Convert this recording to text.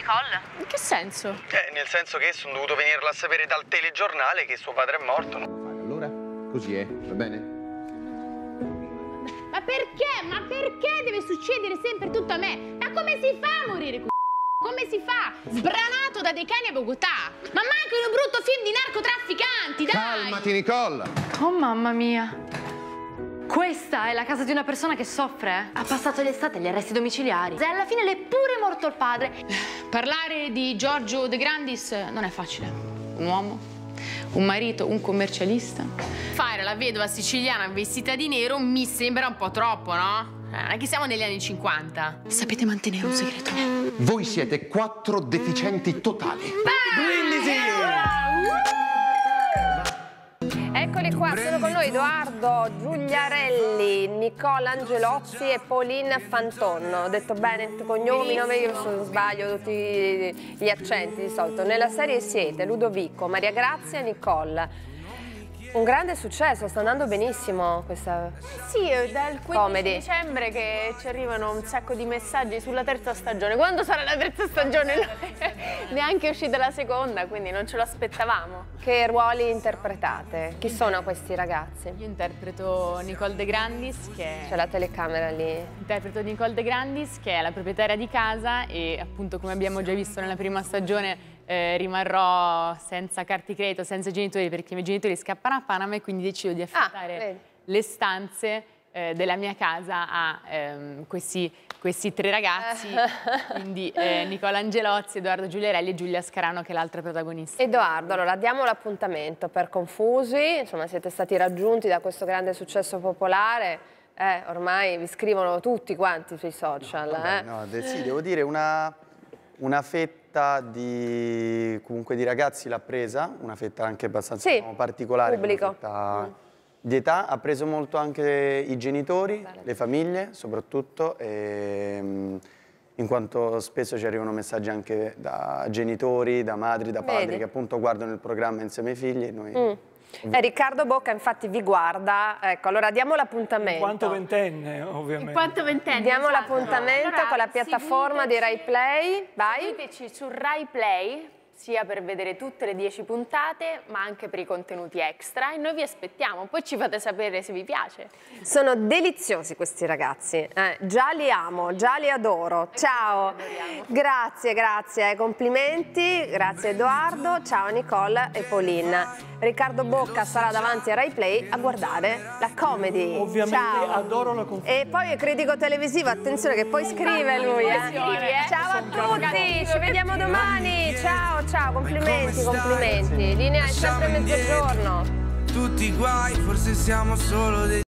Nicole? In che senso? Nel senso che sono dovuto venirla a sapere dal telegiornale che suo padre è morto. Allora, così è, va bene? Ma perché? Ma perché deve succedere sempre tutto a me? Ma come si fa a morire con come si fa? Sbranato da dei cani a Bogotà? Ma manco in un brutto film di narcotrafficanti, dai! Calmati, Nicole! Oh, mamma mia. Questa è la casa di una persona che soffre? Ha passato l'estate agli arresti domiciliari. E alla fine le è pure morto il padre. Parlare di Giorgio De Grandis non è facile. Un uomo, un marito, un commercialista. Fare la vedova siciliana vestita di nero mi sembra un po' troppo, no? Non è che siamo negli anni 50. Sapete mantenere un segreto? Voi siete 4 deficienti totali. Eccoli qua, sono con noi Edoardo Giugliarelli, Nicola Angelozzi e Pauline Fanton. Ho detto bene i cognomi, nome, io sbaglio tutti gli accenti di solito. Nella serie siete Ludovico, Maria Grazia e Nicole. Un grande successo, sta andando benissimo questa Sì, è dal 15 comedy. dicembre che ci arrivano un sacco di messaggi sulla terza stagione. Quando sarà la terza stagione? Neanche è uscita la seconda, quindi non ce lo aspettavamo. Che ruoli interpretate? Chi sono questi ragazzi? Io interpreto Nicole De Grandis, C'è la telecamera lì. Interpreto Nicole De Grandis, che è la proprietaria di casa e appunto, come abbiamo già visto nella prima stagione, rimarrò senza carta di credito, senza genitori, perché i miei genitori scappano a Panama e quindi decido di affittare le stanze della mia casa a questi 3 ragazzi, quindi Nicola Angelozzi, Edoardo Giugliarelli e Giulia Scarano, che è l'altra protagonista. Edoardo, allora diamo l'appuntamento per Confusi, insomma siete stati raggiunti da questo grande successo popolare, ormai vi scrivono tutti quanti sui social. Vabbè, no, sì, devo dire una fetta di ragazzi l'ha presa, una fetta anche abbastanza particolare, pubblico. Una fetta di età, ha preso molto anche i genitori, le famiglie soprattutto, in quanto spesso ci arrivano messaggi anche da genitori, da madri, da padri che appunto guardano il programma insieme ai figli. Noi Riccardo Bocca infatti vi guarda, ecco, allora diamo l'appuntamento. In quanto ventenne, ovviamente. In quanto ventenne, diamo esatto. l'appuntamento Allora, con la piattaforma di Rai Play. Vai. Seguiteci su Rai Play, sia per vedere tutte le 10 puntate, ma anche per i contenuti extra, e noi vi aspettiamo, poi ci fate sapere se vi piace. Sono deliziosi questi ragazzi, già li amo, già li adoro. Ciao, grazie, complimenti, grazie Edoardo, ciao Nicole e Pauline. Riccardo Bocca sarà davanti a Rai Play a guardare la comedy. Ovviamente adoro la confusione. E poi è critico televisivo, attenzione che poi scrive lui. Ciao a tutti, ci vediamo domani, ciao, complimenti. Linea è sempre a mezzogiorno. Tutti guai, forse siamo solo dei